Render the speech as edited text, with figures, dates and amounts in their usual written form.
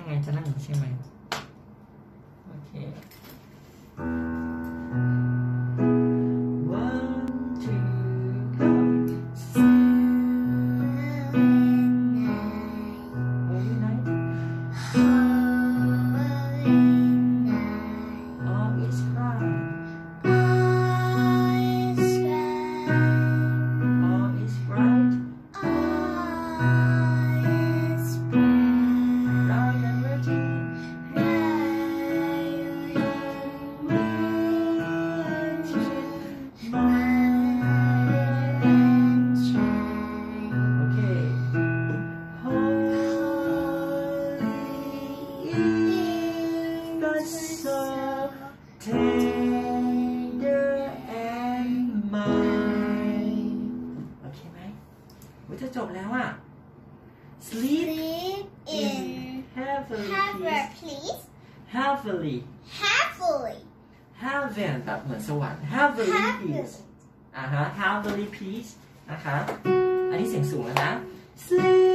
ไงจะนั่งใช่ไหมโอเค จะจบแล้วอ่ะ sleep in heavenly heaven แบบเหมือนสวรรค์ heavenly peace heavenly peace นะคะอันนี้เสียงสูงแล้วนะ sleep